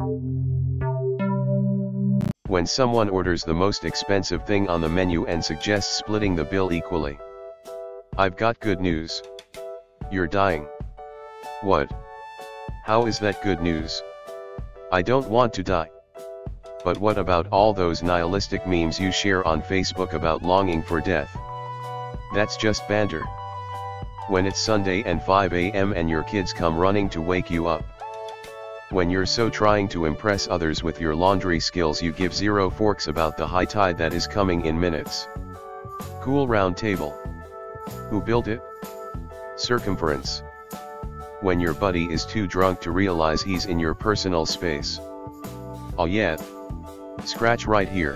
When someone orders the most expensive thing on the menu and suggests splitting the bill equally. I've got good news. You're dying. What? How is that good news? I don't want to die. But what about all those nihilistic memes you share on Facebook about longing for death? That's just banter. When it's Sunday and 5 a.m. and your kids come running to wake you up. When you're so trying to impress others with your laundry skills you give zero forks about the high tide that is coming in minutes. Cool round table. Who built it? Circumference. When your buddy is too drunk to realize he's in your personal space. Oh yeah. Scratch right here.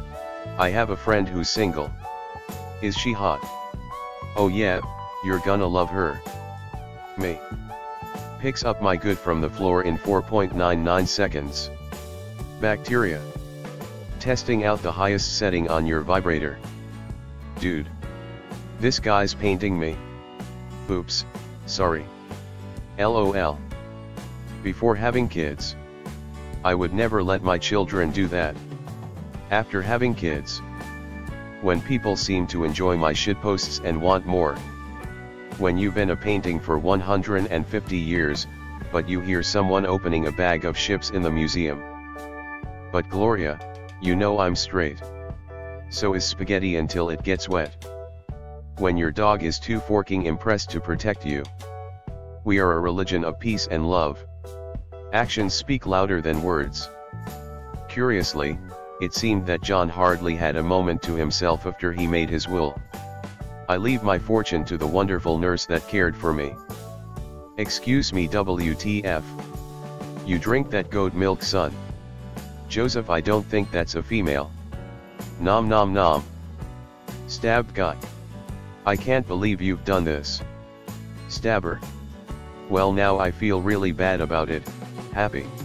I have a friend who's single. Is she hot? Oh yeah, you're gonna love her. Me. Picks up my good from the floor in 4.99 seconds. Bacteria. Testing out the highest setting on your vibrator. Dude. This guy's painting me. Oops, sorry. LOL. Before having kids, I would never let my children do that. After having kids, when people seem to enjoy my shitposts and want more. When you've been a painting for 150 years, but you hear someone opening a bag of chips in the museum. But Gloria, you know I'm straight. So is spaghetti until it gets wet. When your dog is too forking impressed to protect you. We are a religion of peace and love. Actions speak louder than words. Curiously, it seemed that John hardly had a moment to himself after he made his will. I leave my fortune to the wonderful nurse that cared for me. Excuse me WTF. You drink that goat milk, son? Joseph, I don't think that's a female. Nom nom nom. Stabbed guy. I can't believe you've done this. Stabber. Well, now I feel really bad about it. Happy.